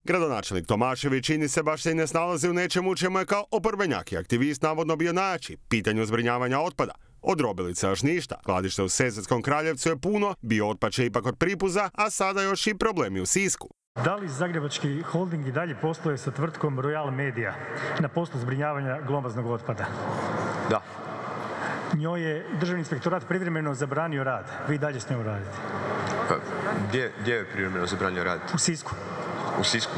Gradonačelnik Tomašević čini se baš se i ne snalazi u nečemu čemu je kao oporbenjak i aktivist navodno bio najjači, pitanju zbrinjavanja otpada. Od robilice još ništa. Skladište u Sesvetskom Kraljevcu je puno, bio otpad će ipak od pripuza, a sada još i problemi u Sisku. Da li Zagrebački holding i dalje posluje sa tvrtkom Royal Media na poslu zbrinjavanja glomaznog otpada? Da. Njoj je Državni inspektorat privremeno zabranio rad. Vi dalje s njom radite? Gdje je privremeno zabranio rad? U Sisku. U Sisku?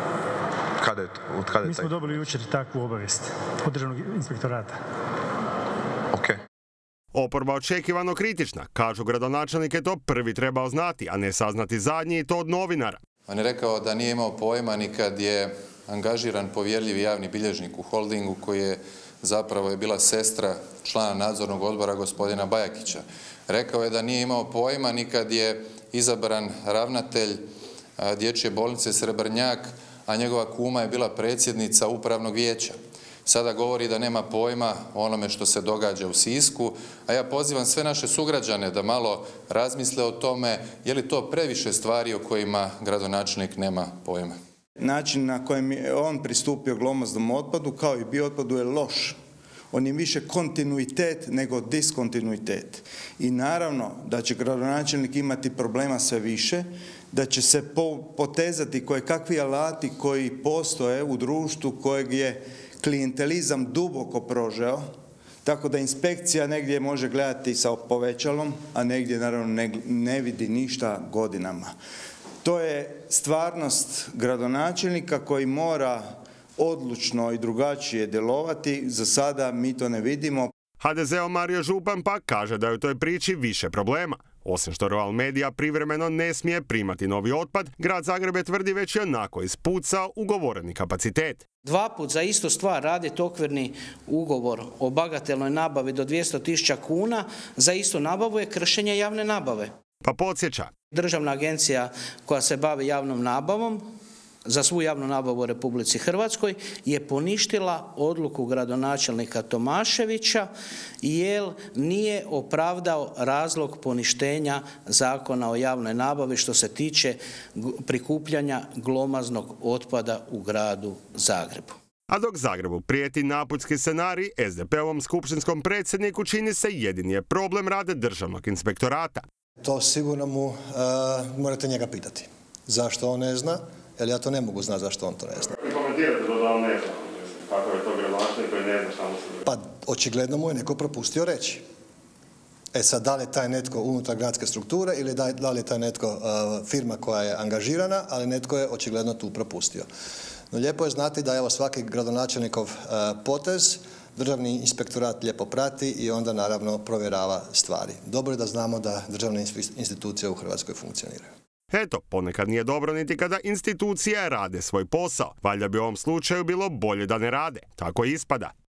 Od kada je Mi smo dobili jučer takvu obavijest od Državnog inspektorata. Ok. Oporba očekivano kritična. Kažu gradonačelnik je to prvi trebao znati, a ne saznati zadnji i to od novinara. On je rekao da nije imao pojma ni kad je angažiran povjerljivi javni bilježnik u holdingu koji je zapravo bila sestra člana nadzornog odbora gospodina Bajakića. Rekao je da nije imao pojma ni kad je izabran ravnatelj Dječje bolnice Srebrnjak, a njegova kuma je bila predsjednica upravnog vijeća. Sada govori da nema pojma o onome što se događa u Sisku, a ja pozivam sve naše sugrađane da malo razmisle o tome je li to previše stvari o kojima gradonačelnik nema pojma. Način na kojem je on pristupio glomaznom otpadu kao i biootpadu je loš. On je više kontinuitet nego diskontinuitet. I naravno da će gradonačelnik imati problema sve više, da će se potezati kojekakvi alati koji postoje u društvu kojeg je klijentelizam duboko prožeo, tako da inspekcija negdje može gledati sa povećalom, a negdje naravno ne vidi ništa godinama. To je stvarnost gradonačelnika koji mora odlučno i drugačije djelovati. Za sada mi to ne vidimo. HDZ-ov Mario Župan pak kaže da je u toj priči više problema. Osim što Royal Media privremeno ne smije primati novi otpad, grad Zagreb je tvrdi već i onako ispucao ugovoreni kapacitet. 2 puta za istu stvar raditi okvirni ugovor o bagatelnoj nabavi do 200.000 kuna, za istu nabavu je kršenje javne nabave. Pa podsjeća. Državna agencija koja se bavi javnom nabavom za svu javnu nabavu u Republici Hrvatskoj je poništila odluku gradonačelnika Tomaševića jer nije opravdao razlog poništenja Zakona o javnoj nabavi što se tiče prikupljanja glomaznog otpada u gradu Zagrebu. A dok Zagrebu prijeti naputski scenarij, SDP-ovom skupštinskom predsjedniku čini se jedini je problem rade Državnog inspektorata. To sigurno morate njega pitati. Zašto on ne zna? Jer ja to ne mogu znati zašto on to ne zna. Vi komentirate da on ne zna, kako je to gradonačelnik koji ne zna šta mu se događa? Pa očigledno mu je neko propustio reći. E sad, da li je taj netko unutar gradske strukture ili da li je taj netko firma koja je angažirana, ali netko je očigledno tu propustio. No lijepo je znati da evo svaki gradonačelnikov potez Državni inspektorat lijepo prati i onda naravno provjerava stvari. Dobro je da znamo da državne institucije u Hrvatskoj funkcioniraju. Eto, ponekad nije dobro niti kada institucije rade svoj posao. Valjda bi u ovom slučaju bilo bolje da ne rade. Tako ispada.